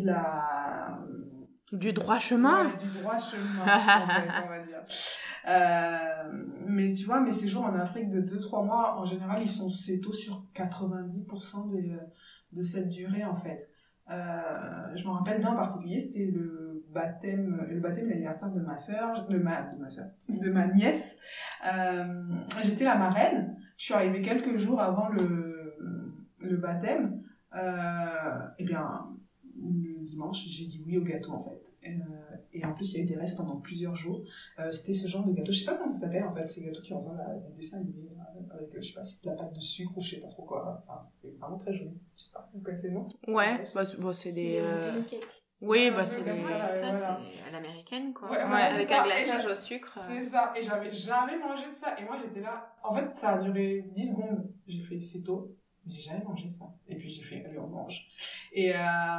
du droit chemin. Ouais, du droit chemin, en fait, on va dire. Mais tu vois, mes séjours en Afrique de 2-3 mois, en général, ils sont cetto sur 90% de cette durée, en fait. Je me rappelle d'un en particulier, c'était le baptême et l'anniversaire de de ma nièce. J'étais la marraine. Je suis arrivée quelques jours avant le baptême. Et bien, le dimanche, j'ai dit oui au gâteau, en fait. Et en plus, il y a eu des restes pendant plusieurs jours. C'était ce genre de gâteau, je sais pas comment ça s'appelle, en fait, ces gâteaux qui ressemblent à des dessins animés, avec, je sais pas, c'est de la pâte de sucre ou je sais pas trop quoi. Enfin, c'était vraiment très joli. Je sais pas, vous connaissez le nom? Ouais, c'est des... Pudding cake. Oui, c'est comme des... ça, C'est voilà. c'est à l'américaine, quoi. Ouais, Avec ça. un glaçage au sucre. C'est ça, et j'avais jamais mangé de ça. Et moi, j'étais là. En fait, ça a duré 10 secondes. J'ai fait cetto, j'ai jamais mangé ça. Et puis j'ai fait, allez, on mange. Et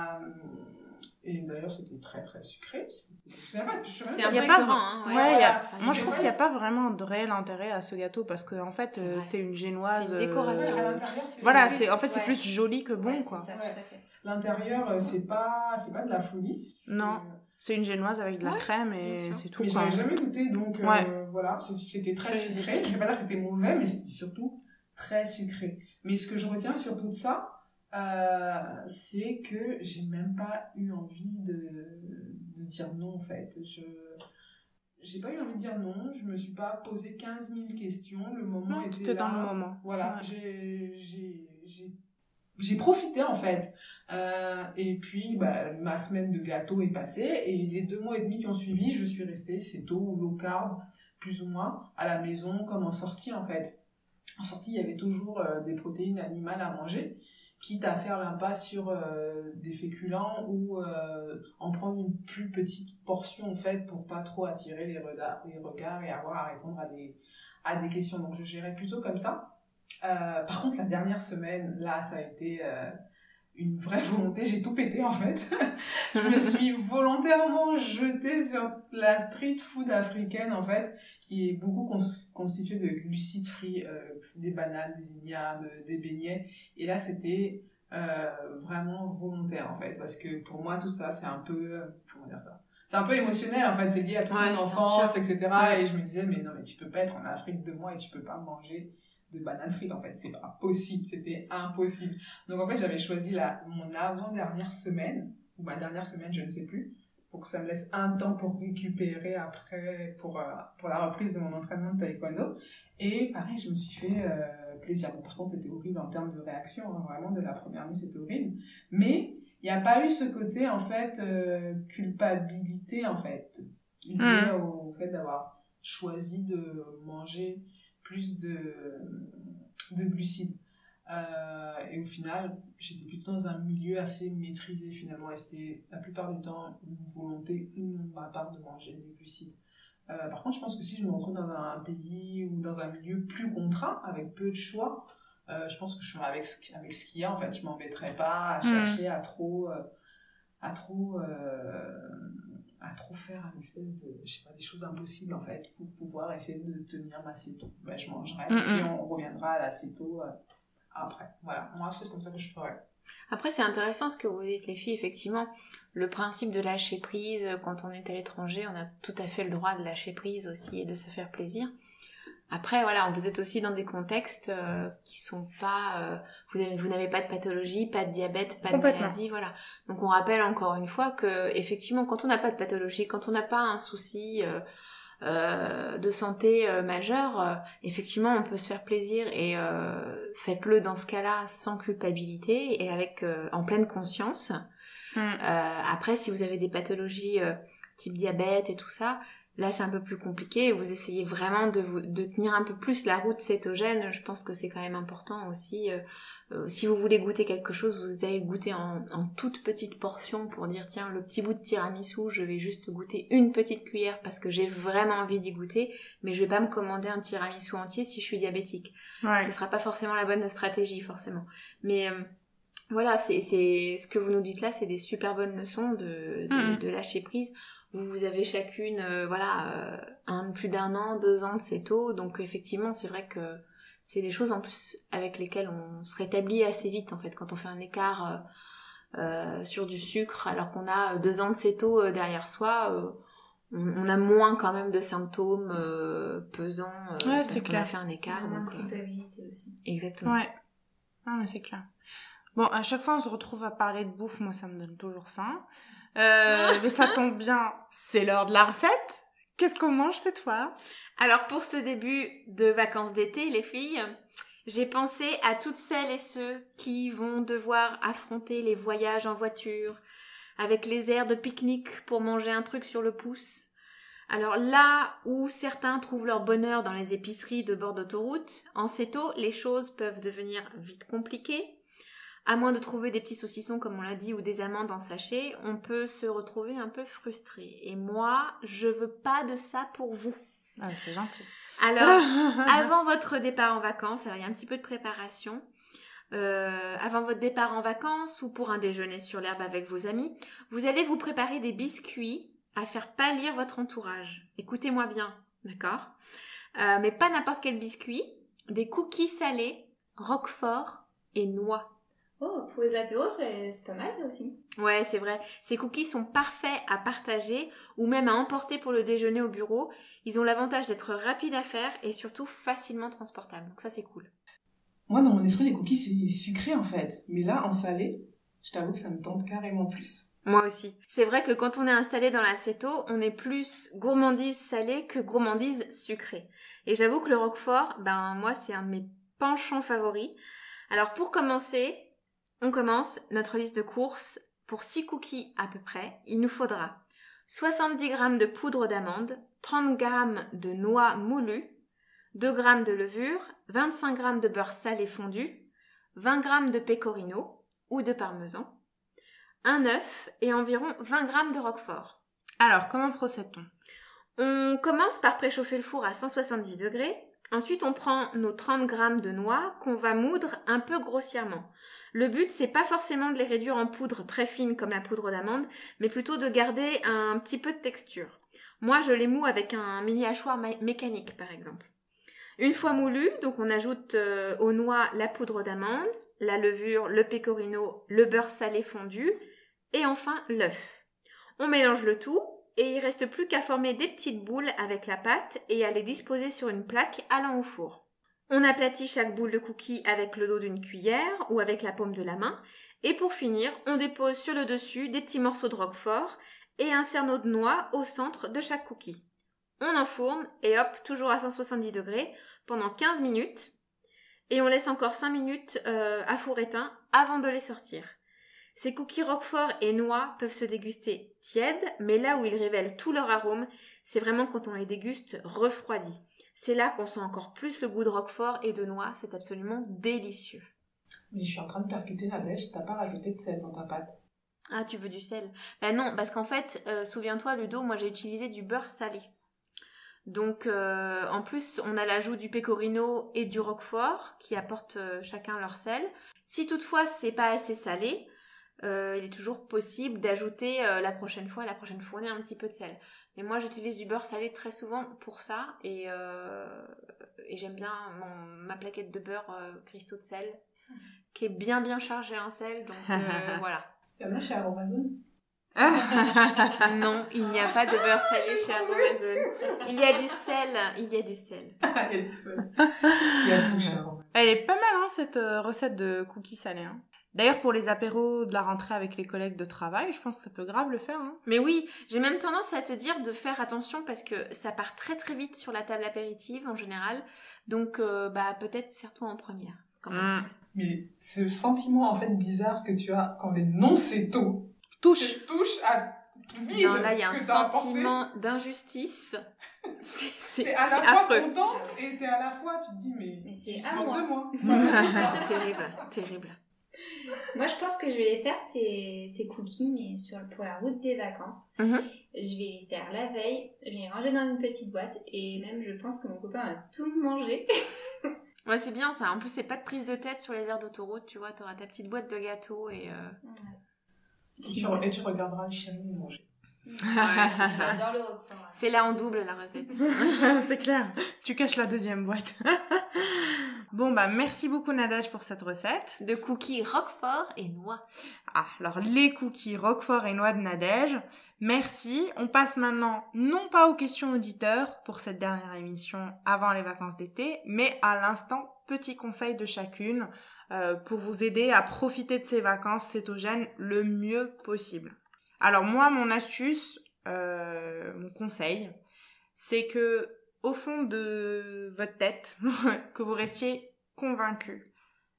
d'ailleurs, c'était très très sucré. C'est un peu y a écœurant, pas... hein. Ouais, moi je trouve qu'il n'y a pas vraiment de réel intérêt à ce gâteau parce que en fait c'est une génoise. C'est une décoration. À l'intérieur, Voilà, plus... c'est plus joli que bon, Ouais, quoi. C'est ça, Ouais. tout à fait. L'intérieur, c'est pas de la folie. Non. C'est une génoise avec de la crème bien et sûr. c'est tout. Mais quoi. j'avais jamais goûté, donc voilà, c'était très Curiosité. sucré. Je vais pas dire que c'était mauvais, mais c'était surtout très sucré. Mais ce que je retiens surtout de ça, c'est que j'ai même pas eu envie de dire non, en fait. J'ai pas eu envie de dire non, je me suis pas posé 15 000 questions, le moment était là. Dans le moment. Voilà, Ouais. j'ai profité, en fait. Et puis, ma semaine de gâteau est passée, et les 2 mois et demi qui ont suivi, je suis restée cetto ou low carb, plus ou moins, à la maison, comme en sortie, en fait. En sortie, il y avait toujours des protéines animales à manger, quitte à faire l'impasse sur des féculents ou en prendre une plus petite portion, en fait, pour pas trop attirer les regards et avoir à répondre à des questions. Donc, je gérais plutôt comme ça. Par contre, la dernière semaine, là, ça a été une vraie volonté. J'ai tout pété, en fait. Je me suis volontairement jetée sur la street food africaine, en fait, qui est beaucoup constituée de glucides frits, des bananes, des ignames, des beignets. Et là, c'était vraiment volontaire en fait, parce que pour moi tout ça c'est un peu comment dire ça, c'est un peu émotionnel en fait, c'est lié à toute mon enfance, etc. Et je me disais mais non mais tu peux pas être en Afrique 2 mois et tu peux pas manger de bananes frites en fait, c'est pas possible, c'était impossible. Donc en fait j'avais choisi mon avant-dernière semaine ou ma dernière semaine, je ne sais plus, pour que ça me laisse un temps pour récupérer après pour la reprise de mon entraînement de taekwondo. Et pareil, je me suis fait plaisir. Bon, par contre, c'était horrible en termes de réaction, hein, vraiment, de la première nuit, c'était horrible. Mais il n'y a pas eu ce côté, en fait, culpabilité, en fait, lié au fait d'avoir choisi de manger plus de glucides. Et au final, j'étais plutôt dans un milieu assez maîtrisé, finalement. Et c'était, la plupart du temps, une volonté de ma part de manger des glucides. Par contre, je pense que si je me retrouve dans un pays ou dans un milieu plus contraint, avec peu de choix, je pense que je ferai avec ce qu'il y a, en fait. Je m'embêterai pas à chercher à trop faire un espèce de, je sais pas, des choses impossibles, en fait, pour pouvoir essayer de tenir ma céto. Ben, je mangerai, et puis on reviendra à la céto après. Voilà, moi, c'est comme ça que je ferai. Après, c'est intéressant ce que vous dites, les filles, effectivement. Le principe de lâcher prise, quand on est à l'étranger, on a tout à fait le droit de lâcher prise aussi et de se faire plaisir. Après, voilà, vous êtes aussi dans des contextes qui sont pas... vous n'avez pas de pathologie, pas de diabète, pas de maladie, voilà. Donc on rappelle encore une fois que, effectivement, quand on n'a pas de pathologie, quand on n'a pas un souci de santé majeur, effectivement, on peut se faire plaisir et faites-le dans ce cas-là sans culpabilité et avec en pleine conscience. Après, si vous avez des pathologies type diabète et tout ça, là c'est un peu plus compliqué. Vous essayez vraiment de tenir un peu plus la route cétogène. Je pense que c'est quand même important aussi. Si vous voulez goûter quelque chose, vous allez le goûter en toute petite portion pour dire tiens, le petit bout de tiramisu, je vais juste goûter une petite cuillère parce que j'ai vraiment envie d'y goûter, mais je vais pas me commander un tiramisu entier si je suis diabétique. Ce sera pas forcément la bonne stratégie forcément. Mais voilà, c'est ce que vous nous dites là, c'est des super bonnes leçons de lâcher prise. Vous avez chacune plus d'1 an, 2 ans de céto, donc effectivement c'est vrai que c'est des choses en plus avec lesquelles on se rétablit assez vite en fait quand on fait un écart sur du sucre alors qu'on a 2 ans de céto derrière soi. On a moins quand même de symptômes pesants parce qu'on a fait un écart. Moins de culpabilité aussi. Exactement. Ouais, mais c'est clair. Bon, à chaque fois on se retrouve à parler de bouffe, moi ça me donne toujours faim. Mais ça tombe bien, c'est l'heure de la recette. Qu'est-ce qu'on mange cette fois ? Alors pour ce début de vacances d'été, les filles, j'ai pensé à toutes celles et ceux qui vont devoir affronter les voyages en voiture, avec les aires de pique-nique pour manger un truc sur le pouce. Alors là où certains trouvent leur bonheur dans les épiceries de bord d'autoroute, en céto, les choses peuvent devenir vite compliquées. À moins de trouver des petits saucissons, comme on l'a dit, ou des amandes en sachet, on peut se retrouver un peu frustré. Et moi, je veux pas de ça pour vous. Ah, c'est gentil. Alors, avant votre départ en vacances, alors il y a un petit peu de préparation. Avant votre départ en vacances ou pour un déjeuner sur l'herbe avec vos amis, vous allez vous préparer des biscuits à faire pâlir votre entourage. Écoutez-moi bien, d'accord ? Mais pas n'importe quel biscuit, des cookies salés, roquefort et noix. Oh, pour les apéros, c'est pas mal ça aussi. Ouais, c'est vrai. Ces cookies sont parfaits à partager ou même à emporter pour le déjeuner au bureau. Ils ont l'avantage d'être rapides à faire et surtout facilement transportables. Donc ça, c'est cool. Moi, dans mon esprit, les cookies, c'est sucré en fait. Mais là, en salé, je t'avoue que ça me tente carrément plus. Moi aussi. C'est vrai que quand on est installé dans la céto, on est plus gourmandise salée que gourmandise sucrée. Et j'avoue que le roquefort, moi, c'est un de mes penchants favoris. Alors pour commencer, on commence notre liste de courses. Pour 6 cookies à peu près, il nous faudra 70 g de poudre d'amande, 30 g de noix moulues, 2 g de levure, 25 g de beurre salé fondu, 20 g de pecorino ou de parmesan, un œuf et environ 20 g de roquefort. Alors, comment procède-t-on ? On commence par préchauffer le four à 170 degrés. Ensuite, on prend nos 30 g de noix qu'on va moudre un peu grossièrement. Le but, c'est pas forcément de les réduire en poudre très fine comme la poudre d'amande, mais plutôt de garder un petit peu de texture. Moi, je les moue avec un mini hachoir mécanique, par exemple. Une fois moulu, donc on ajoute aux noix la poudre d'amande, la levure, le pecorino, le beurre salé fondu et enfin l'œuf. On mélange le tout et il reste plus qu'à former des petites boules avec la pâte et à les disposer sur une plaque allant au four. On aplatit chaque boule de cookie avec le dos d'une cuillère ou avec la paume de la main et pour finir, on dépose sur le dessus des petits morceaux de roquefort et un cerneau de noix au centre de chaque cookie. On enfourne et hop, toujours à 170 degrés pendant 15 minutes et on laisse encore 5 minutes à four éteint avant de les sortir. Ces cookies roquefort et noix peuvent se déguster tièdes, mais là où ils révèlent tout leur arôme, c'est vraiment quand on les déguste refroidis. C'est là qu'on sent encore plus le goût de roquefort et de noix, c'est absolument délicieux. Mais je suis en train de percuter Nadège, t'as pas rajouté de sel dans ta pâte. Ah, tu veux du sel? Ben non, parce qu'en fait, souviens-toi Ludo, moi j'ai utilisé du beurre salé. Donc en plus, on a l'ajout du pecorino et du roquefort qui apportent chacun leur sel. Si toutefois c'est pas assez salé, il est toujours possible d'ajouter la prochaine fournée un petit peu de sel. Mais moi j'utilise du beurre salé très souvent pour ça et j'aime bien ma plaquette de beurre cristaux de sel qui est bien chargée en sel. Donc voilà. Il y en a chez Aromazone? Non, il n'y a pas de beurre salé chez Aromazone. Il y a du sel. Il y a du sel. Il y a tout chez Aromazone. Elle est pas mal, hein, cette recette de cookies salés. Hein. D'ailleurs, pour les apéros de la rentrée avec les collègues de travail, je pense que ça peut grave le faire. Hein. Mais oui, j'ai même tendance à te dire de faire attention parce que ça part très vite sur la table apéritive en général. Donc, peut-être sers-toi en première. Quand même. Mais ce sentiment en fait bizarre que tu as quand les non-cétos touche à vide. Non, là, il y a un sentiment d'injustice. T'es à la fois contente et t'es à la fois, tu te dis, mais c'est à moi. De moi. C'est terrible. Moi, je pense que je vais les faire, tes cookies, mais pour la route des vacances. Mm-hmm. Je vais les faire la veille, je vais les ranger dans une petite boîte, et même, je pense que mon copain va tout manger. Ouais, c'est bien ça. En plus, c'est pas de prise de tête sur les aires d'autoroute, tu vois. T'auras ta petite boîte de gâteaux et... Ouais. Et tu regarderas le chien manger. Ouais, c'est ça. J'adore le roquefort. Fais-la en double, la recette. C'est clair. Tu caches la deuxième boîte. Bon, merci beaucoup Nadège pour cette recette. De cookies roquefort et noix. Ah, alors les cookies roquefort et noix de Nadège. Merci. On passe maintenant, non pas aux questions auditeurs pour cette dernière émission avant les vacances d'été, mais à l'instant, petit conseil de chacune pour vous aider à profiter de ces vacances cétogènes le mieux possible. Alors moi, mon astuce, mon conseil, c'est que au fond de votre tête, que vous restiez convaincu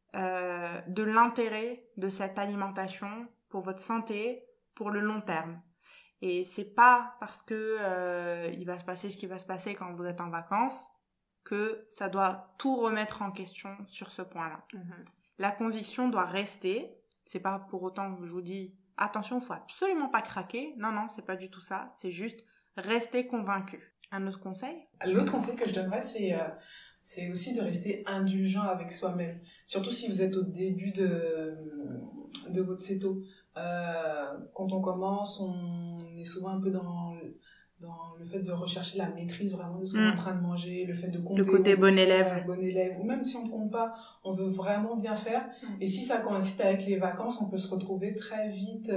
de l'intérêt de cette alimentation pour votre santé, pour le long terme. Et c'est pas parce que il va se passer ce qui va se passer quand vous êtes en vacances que ça doit tout remettre en question sur ce point-là. Mm-hmm. La conviction doit rester. C'est pas pour autant que je vous dis attention, faut absolument pas craquer. Non, c'est pas du tout ça. C'est juste rester convaincu. Un autre conseil? L'autre conseil que je donnerais, c'est aussi de rester indulgent avec soi-même. Surtout si vous êtes au début de votre céto. Quand on commence, on est souvent un peu dans le fait de rechercher la maîtrise vraiment de ce qu'on est en train de manger, le fait de compter. Le côté bon élève. Ou même si on ne compte pas, on veut vraiment bien faire. Et si ça coïncide avec les vacances, on peut se retrouver très vite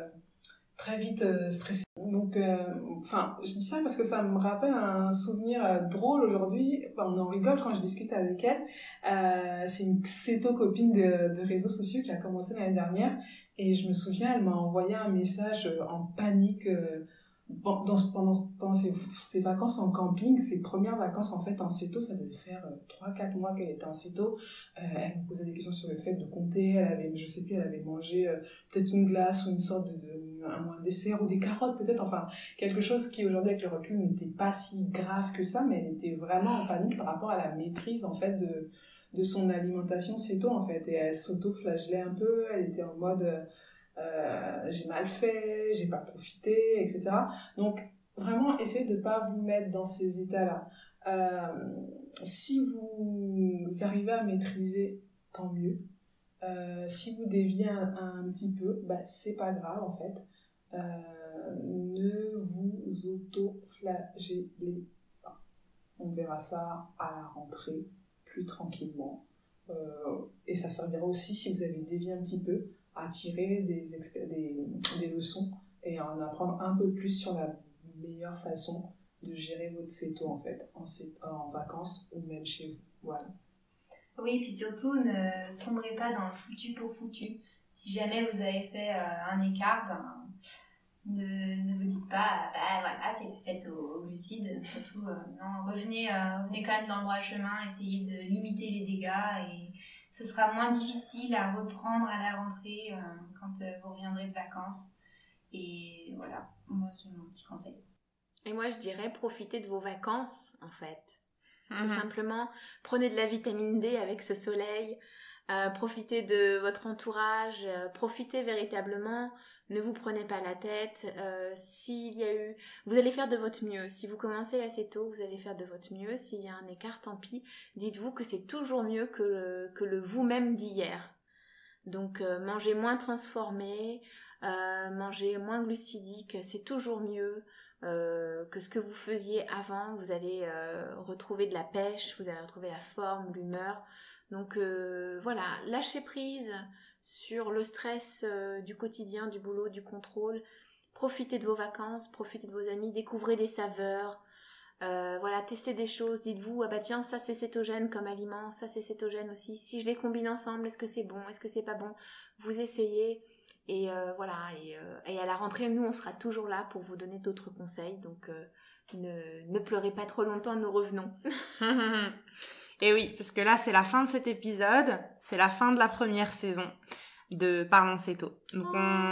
stressé. Donc, je dis ça parce que ça me rappelle un souvenir drôle aujourd'hui. On en rigole quand je discute avec elle. C'est une céto-copine de réseaux sociaux qui a commencé l'année dernière. Et je me souviens, elle m'a envoyé un message en panique pendant ses vacances en camping, ses premières vacances en fait en céto. Ça devait faire 3-4 mois qu'elle était en céto. Elle me posait des questions sur le fait de compter. Elle avait mangé peut-être une glace ou une sorte un dessert ou des carottes peut-être, enfin quelque chose qui aujourd'hui avec le recul n'était pas si grave que ça, mais elle était vraiment en panique par rapport à la maîtrise en fait de son alimentation céto en fait, et elle s'auto-flagellait un peu. Elle était en mode j'ai mal fait, j'ai pas profité, etc. Donc vraiment essayez de pas vous mettre dans ces états-là. Si vous arrivez à maîtriser, tant mieux. Si vous déviez un petit peu, c'est pas grave en fait. Ne vous auto-flagellez pas. On verra ça à la rentrée, plus tranquillement. Et ça servira aussi, si vous avez dévié un petit peu, à tirer des leçons et à en apprendre un peu plus sur la meilleure façon de gérer votre céto en fait, en vacances ou même chez vous. Voilà. Oui, puis surtout, ne sombrez pas dans le foutu pour foutu. Si jamais vous avez fait un écart, ne vous dites pas, voilà, c'est la fête aux glucides. Surtout, non, revenez quand même dans le droit chemin, essayez de limiter les dégâts et ce sera moins difficile à reprendre à la rentrée quand vous reviendrez de vacances. Et voilà, moi, c'est mon petit conseil. Et moi, je dirais, profitez de vos vacances, en fait. Tout simplement, prenez de la vitamine D avec ce soleil, profitez de votre entourage, profitez véritablement, ne vous prenez pas la tête. Vous allez faire de votre mieux. Si vous commencez la céto, vous allez faire de votre mieux. S'il y a un écart, tant pis. Dites-vous que c'est toujours mieux que le vous-même d'hier. Donc, mangez moins transformé, mangez moins glucidique, c'est toujours mieux. Que ce que vous faisiez avant, vous allez retrouver de la pêche, vous allez retrouver la forme, l'humeur. Donc voilà, lâchez prise sur le stress du quotidien, du boulot, du contrôle. Profitez de vos vacances, profitez de vos amis, découvrez des saveurs. Voilà, testez des choses, dites-vous, ah bah tiens, ça c'est cétogène comme aliment, ça c'est cétogène aussi. Si je les combine ensemble, est-ce que c'est bon, est-ce que c'est pas bon? Vous essayez. Et voilà, et à la rentrée, nous, on sera toujours là pour vous donner d'autres conseils. Donc, ne pleurez pas trop longtemps, nous revenons. Et oui, parce que là, c'est la fin de cet épisode. C'est la fin de la première saison de Parlons Céto. Donc,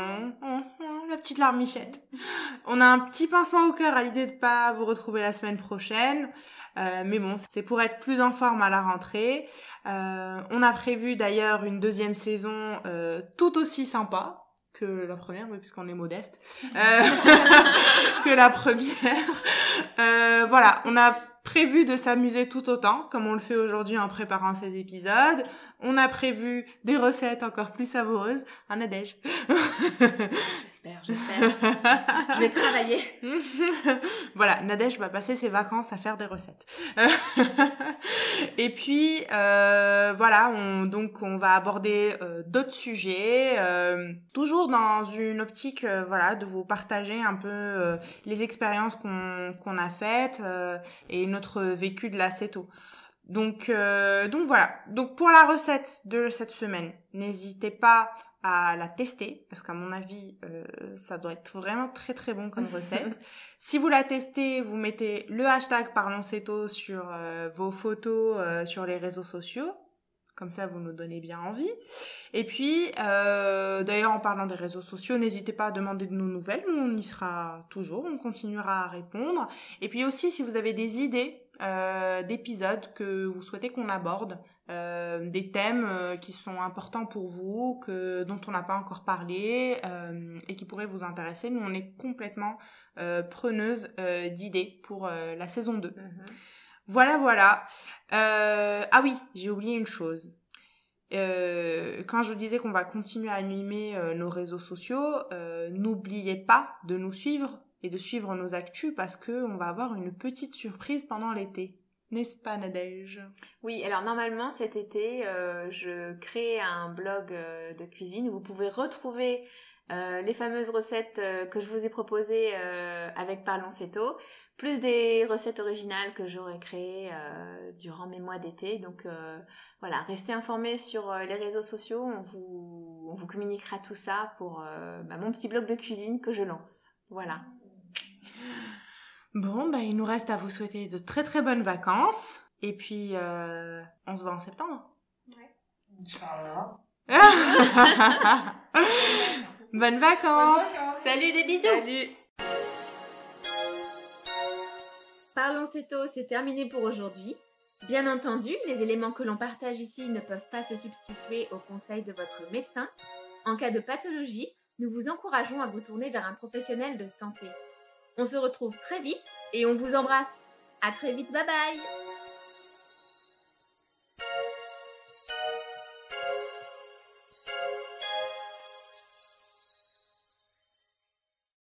la petite larmichette. On a un petit pincement au cœur à l'idée de pas vous retrouver la semaine prochaine. Mais bon, c'est pour être plus en forme à la rentrée. On a prévu d'ailleurs une deuxième saison tout aussi sympa que la première, oui, puisqu'on est modeste, que la première. Voilà, on a prévu de s'amuser tout autant, comme on le fait aujourd'hui en préparant ces épisodes. On a prévu des recettes encore plus savoureuses. Hein, Nadège? J'espère. Je vais travailler. Voilà, Nadège va passer ses vacances à faire des recettes. Et puis, voilà, on va aborder d'autres sujets, toujours dans une optique, voilà, de vous partager un peu les expériences qu'on a faites et notre vécu de la céto. Donc voilà. Donc pour la recette de cette semaine, n'hésitez pas à la tester parce qu'à mon avis, ça doit être vraiment très très bon comme recette. Si vous la testez, vous mettez le hashtag ParlonsCéto sur vos photos sur les réseaux sociaux. Comme ça, vous nous donnez bien envie. Et puis, d'ailleurs, en parlant des réseaux sociaux, n'hésitez pas à demander de nos nouvelles. Nous, on y sera toujours. On continuera à répondre. Et puis aussi, si vous avez des idées d'épisodes que vous souhaitez qu'on aborde, des thèmes qui sont importants pour vous, dont on n'a pas encore parlé et qui pourraient vous intéresser, nous, on est complètement preneuse d'idées pour la saison 2. Voilà. Ah oui, j'ai oublié une chose. Quand je disais qu'on va continuer à animer nos réseaux sociaux, n'oubliez pas de nous suivre et de suivre nos actus parce qu'on va avoir une petite surprise pendant l'été. N'est-ce pas, Nadège? Oui, alors normalement cet été, je crée un blog de cuisine où vous pouvez retrouver les fameuses recettes que je vous ai proposées avec Parlons Céto, plus des recettes originales que j'aurai créées durant mes mois d'été. Donc voilà, restez informés sur les réseaux sociaux, on vous communiquera tout ça pour mon petit blog de cuisine que je lance. Voilà. Bon, il nous reste à vous souhaiter de très très bonnes vacances. Et puis, on se voit en septembre. Ouais. Inch'Allah. Bonnes vacances. Salut, des bisous. Salut. Parlons Céto, c'est terminé pour aujourd'hui. Bien entendu, les éléments que l'on partage ici ne peuvent pas se substituer aux conseils de votre médecin. En cas de pathologie, nous vous encourageons à vous tourner vers un professionnel de santé. On se retrouve très vite et on vous embrasse. À très vite, bye bye!